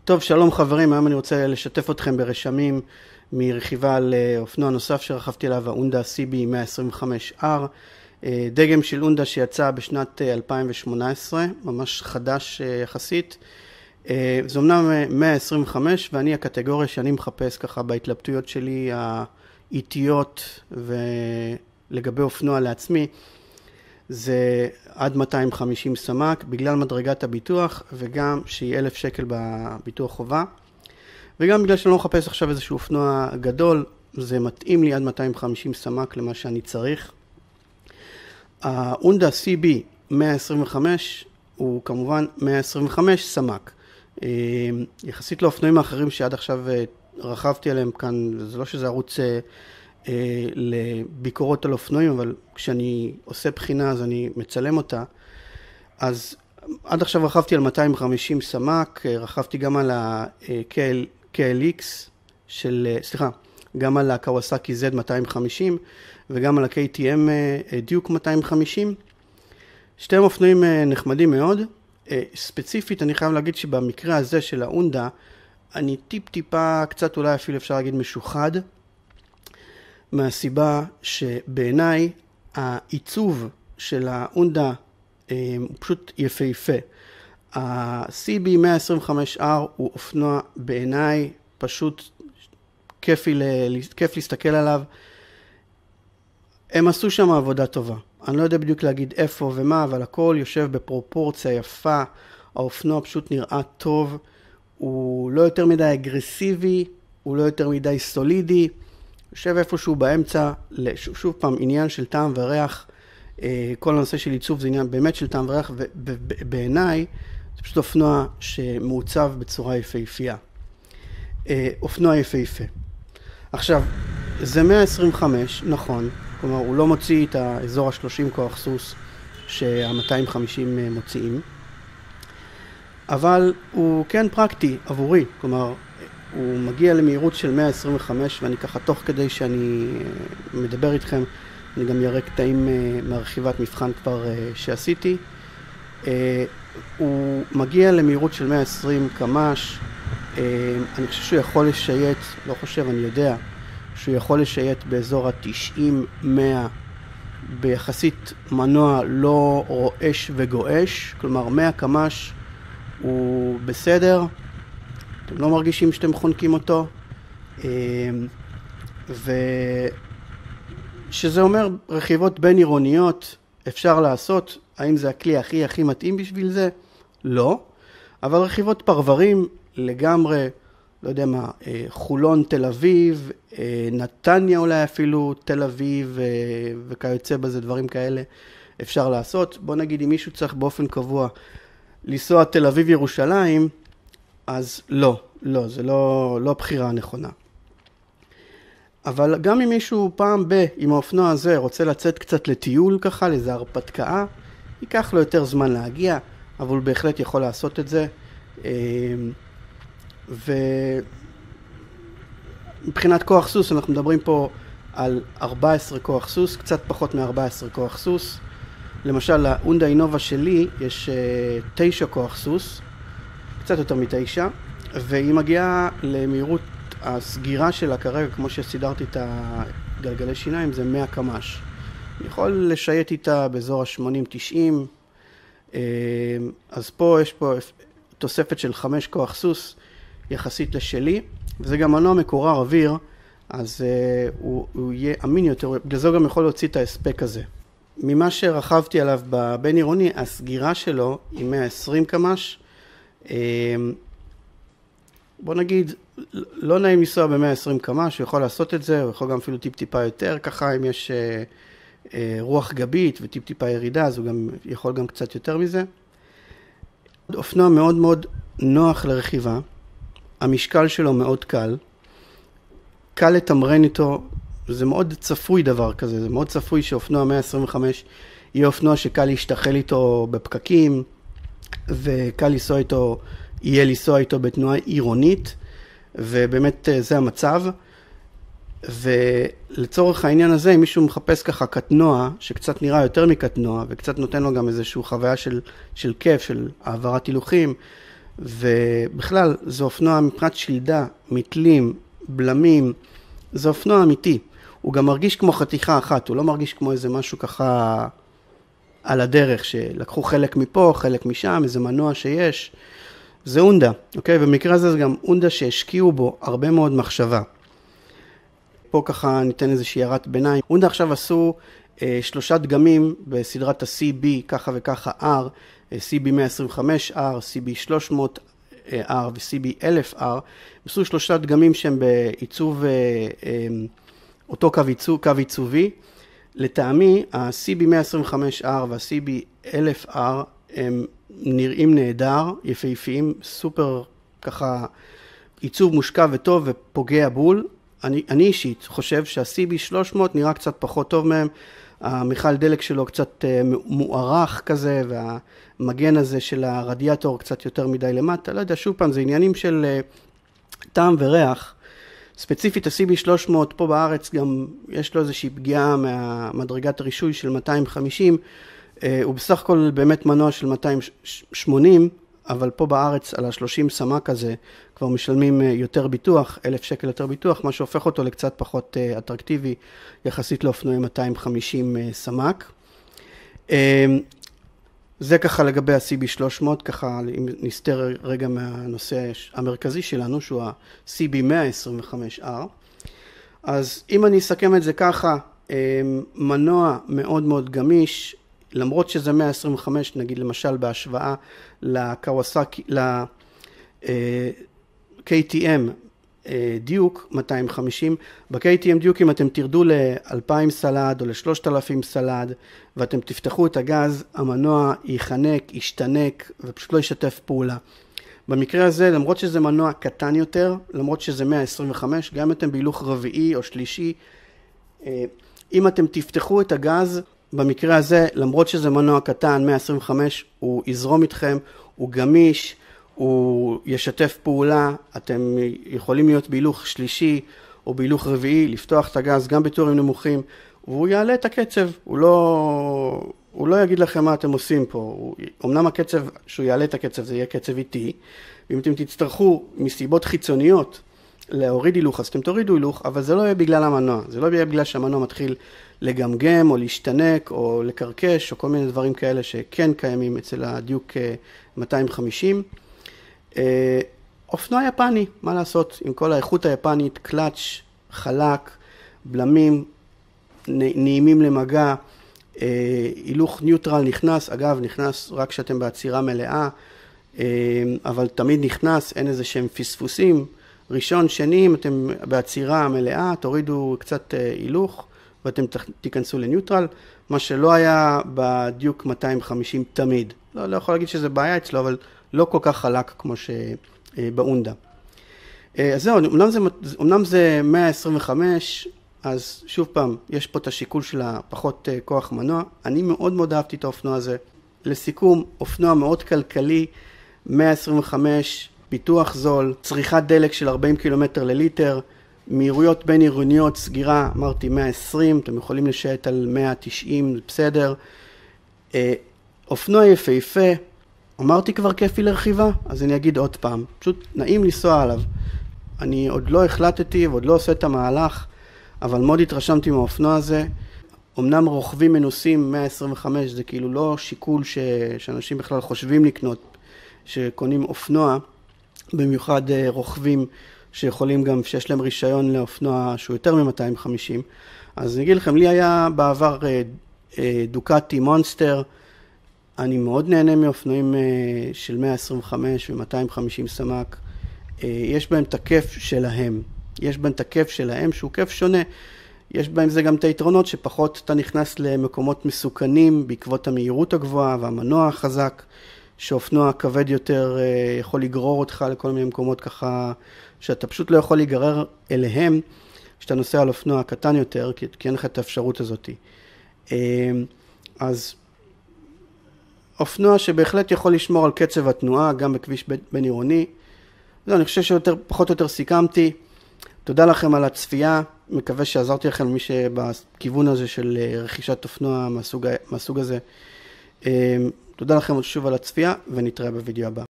טוב, שלום חברים, היום אני רוצה לשתף אתכם ברשמים מרכיבה על אופנוע נוסף שרכבתי עליו, ההונדה CB 125R, דגם של הונדה שיצא בשנת 2018, ממש חדש יחסית. זה אומנם 125 ואני הקטגוריה שאני מחפש ככה בהתלבטויות שלי האיטיות ולגבי אופנוע לעצמי, זה עד 250 סמ"ק בגלל מדרגת הביטוח וגם שהיא 1,000 שקל בביטוח חובה, וגם בגלל שאני לא מחפש עכשיו איזשהו אופנוע גדול, זה מתאים לי עד 250 סמ"ק למה שאני צריך. ההונדה CB 125 הוא כמובן 125 סמ"ק. יחסית לאופנועים האחרים שעד עכשיו רכבתי עליהם כאן, זה לא שזה ערוץ לביקורות על אופנועים, אבל כשאני עושה בחינה אז אני מצלם אותה. אז עד עכשיו רכבתי על 250 סמ"ק, רכבתי גם על ה-KLX גם על הקוואסקי Z250 וגם על ה-KTM דיוק 250. שתיהם אופנועים נחמדים מאוד. ספציפית אני חייב להגיד שבמקרה הזה של ההונדה אני טיפה קצת אולי אפילו אפשר להגיד משוחד, מהסיבה שבעיניי העיצוב של ההונדה הוא פשוט יפהפה. ה-CB 125R הוא אופנוע בעיניי פשוט כיף להסתכל עליו. הם עשו שם עבודה טובה. אני לא יודע בדיוק להגיד איפה ומה, אבל הכל יושב בפרופורציה יפה. האופנוע פשוט נראה טוב. הוא לא יותר מדי אגרסיבי, הוא לא יותר מדי סולידי. יושב איפשהו באמצע, שוב פעם, עניין של טעם וריח. כל הנושא של עיצוב זה עניין באמת של טעם וריח, ובעיניי זה פשוט אופנוע שמעוצב בצורה יפהפייה. אופנוע יפהפה. עכשיו, זה 125, נכון, כלומר הוא לא מוציא את האזור ה-30 כוח סוס שה-250 מוציאים, אבל הוא כן פרקטי עבורי, כלומר הוא מגיע למהירות של 125, ואני ככה תוך כדי שאני מדבר איתכם, אני גם יראה קטעים מהרכיבת מבחן כבר שעשיתי. הוא מגיע למהירות של 120 קמ"ש. אני חושב שהוא יכול לשייט, לא חושב, אני יודע, שהוא יכול לשייט באזור ה-90-100 ביחסית מנוע לא רועש וגועש, כלומר 100 קמ"ש הוא בסדר, אתם לא מרגישים שאתם חונקים אותו, שזה אומר רכיבות בין עירוניות אפשר לעשות. האם זה הכלי הכי מתאים בשביל זה? לא. אבל רכיבות פרברים לגמרי, לא יודע מה, חולון תל אביב, נתניה אולי אפילו תל אביב וכיוצא בזה, דברים כאלה אפשר לעשות. בוא נגיד אם מישהו צריך באופן קבוע לנסוע תל אביב ירושלים, אז לא, זה לא בחירה נכונה. אבל גם אם מישהו פעם עם האופנוע הזה רוצה לצאת קצת לטיול ככה, לאיזו הרפתקה, ייקח לו יותר זמן להגיע, אבל הוא בהחלט יכול לעשות את זה. ומבחינת כוח סוס, אנחנו מדברים פה על 14 כוח סוס, קצת פחות מ-14 כוח סוס. למשל, להונדה אינובה שלי יש 9 כוח סוס, קצת יותר מ9, והיא מגיעה למהירות הסגירה שלה כרגע, כמו שסידרתי את הגלגלי שיניים, זה 100 קמ"ש. אני יכול לשייט איתה באזור ה-80-90, אז פה יש פה תוספת של 5 כוח סוס יחסית לשלי, וזה גם מנוע מקורר אוויר, אז הוא יהיה אמין יותר, בגלל זה הוא גם יכול להוציא את ההספק הזה. ממה שרכבתי עליו בבין עירוני, הסגירה שלו היא 120 קמ"ש. בוא נגיד, לא נעים לנסוע ב-120 קמ"ש, הוא יכול לעשות את זה, הוא יכול גם אפילו טיפה יותר, ככה אם יש רוח גבית וטיפה ירידה, אז הוא גם יכול גם קצת יותר מזה. אופנוע מאוד מאוד נוח לרכיבה, המשקל שלו מאוד קל לתמרן איתו, זה מאוד צפוי דבר כזה, זה מאוד צפוי שאופנוע 125 יהיה אופנוע שקל להשתחל איתו בפקקים, וקל לנסוע איתו בתנועה עירונית, ובאמת זה המצב. ולצורך העניין הזה, אם מישהו מחפש ככה קטנוע, שקצת נראה יותר מקטנוע, וקצת נותן לו גם איזושהי חוויה של כיף, של העברת הילוכים, ובכלל, זה אופנוע מבחינת שלדה, מתלים, בלמים, זה אופנוע אמיתי. הוא גם מרגיש כמו חתיכה אחת, הוא לא מרגיש כמו איזה משהו ככה על הדרך, שלקחו חלק מפה, חלק משם, איזה מנוע שיש. זה הונדה, אוקיי? במקרה הזה זה גם הונדה שהשקיעו בו הרבה מאוד מחשבה. פה ככה ניתן איזושהי הערת ביניים. הונדה עכשיו עשו 3 דגמים בסדרת ה-CB, ככה וככה R, CB 125R, CB 300R ו-CB 1000R. עשו 3 דגמים שהם בעיצוב, אותו קו עיצובי. לטעמי, ה-CB 125R וה-CB 1000R הם נראים נהדר, יפהפיים, סופר ככה עיצוב מושקע וטוב ופוגע בול. אני אישית חושב שה-CB 300 נראה קצת פחות טוב מהם, המכל דלק שלו קצת מוארך כזה, והמגן הזה של הרדיאטור קצת יותר מדי למטה, לא יודע, שוב פעם, זה עניינים של טעם וריח. ספציפית ה-CB 300 פה בארץ גם יש לו איזושהי פגיעה מהמדרגת הרישוי של 250, הוא בסך הכל באמת מנוע של 280, אבל פה בארץ על ה-30 סמ"ק הזה כבר משלמים יותר ביטוח, 1,000 שקל יותר ביטוח, מה שהופך אותו לקצת פחות אטרקטיבי יחסית לאופנועים 250 סמ"ק. זה ככה לגבי ה-CB 300, ככה אם נסתר רגע מהנושא המרכזי שלנו, שהוא ה-CB 125R. אז אם אני אסכם את זה ככה, מנוע מאוד מאוד גמיש, למרות שזה 125, נגיד למשל בהשוואה לקוואסקי, ל-KTM דיוק 250, ב-KTM דיוק אם אתם תרדו ל-2,000 סלד או ל-3,000 סלד ואתם תפתחו את הגז, המנוע ייחנק, ישתנק ופשוט לא ישתף פעולה. במקרה הזה, למרות שזה מנוע קטן יותר, למרות שזה 125, גם אם אתם בהילוך רביעי או שלישי, אם אתם תפתחו את הגז, במקרה הזה, למרות שזה מנוע קטן, 125, הוא יזרום איתכם, הוא גמיש, הוא ישתף פעולה, אתם יכולים להיות בהילוך שלישי או בהילוך רביעי, לפתוח את הגז גם בטורים נמוכים, והוא יעלה את הקצב, הוא לא יגיד לכם מה אתם עושים פה, אמנם הקצב, שהוא יעלה את הקצב, זה יהיה קצב איטי, ואם אתם תצטרכו מסיבות חיצוניות להוריד הילוך, אז אתם תורידו הילוך, אבל זה לא יהיה בגלל המנוע, זה לא יהיה בגלל שהמנוע מתחיל לגמגם או להשתנק או לקרקש או כל מיני דברים כאלה שכן קיימים אצל הדיוק 250. אופנוע יפני, מה לעשות? עם כל האיכות היפנית, קלאץ', חלק, בלמים, נעימים למגע, הילוך ניוטרל נכנס, אגב נכנס רק כשאתם בעצירה מלאה, אבל תמיד נכנס, אין איזה שהם פספוסים, ראשון, שני, אם אתם בעצירה מלאה, תורידו קצת הילוך, ואתם תיכנסו לניוטרל, מה שלא היה בדיוק 250 תמיד. לא יכול להגיד שזה בעיה אצלו, אבל לא כל כך חלק כמו שבאונדה. אז זהו, אמנם זה 125, אז שוב פעם, יש פה את השיקול של הפחות כוח מנוע. אני מאוד מאוד אהבתי את האופנוע הזה. לסיכום, אופנוע מאוד כלכלי, 125, פיתוח זול, צריכת דלק של 40 קילומטר לליטר, מהירויות בין עירוניות, סגירה, אמרתי 120, אתם יכולים לשייט על 190, בסדר. אופנוע יפהפה, אמרתי כבר כיפי לרכיבה, אז אני אגיד עוד פעם, פשוט נעים לנסוע עליו. אני עוד לא החלטתי ועוד לא עושה את המהלך, אבל מאוד התרשמתי מהאופנוע הזה. אמנם רוכבים מנוסים 125, זה כאילו לא שיקול שאנשים בכלל חושבים לקנות, שקונים אופנוע, במיוחד רוכבים שיכולים גם, שיש להם רישיון לאופנוע שהוא יותר מ-250. אז אני אגיד לכם, לי היה בעבר דוקטי מונסטר, אני מאוד נהנה מאופנועים של 125 ו-250 סמ"ק. יש בהם את הכיף שלהם. יש בהם את הכיף שלהם שהוא כיף שונה. יש בהם זה גם את היתרונות שפחות אתה נכנס למקומות מסוכנים בעקבות המהירות הגבוהה והמנוע החזק, שאופנוע כבד יותר יכול לגרור אותך לכל מיני מקומות ככה שאתה פשוט לא יכול להיגרר אליהם כשאתה נוסע על אופנוע קטן יותר, כי אין לך את האפשרות הזאת. אז אופנוע שבהחלט יכול לשמור על קצב התנועה, גם בכביש בין עירוני. אני חושב שפחות או יותר סיכמתי. תודה לכם על הצפייה, מקווה שעזרתי לכם למי שבכיוון הזה של רכישת אופנוע מהסוג הזה. תודה לכם שוב על הצפייה, ונתראה בווידאו הבא.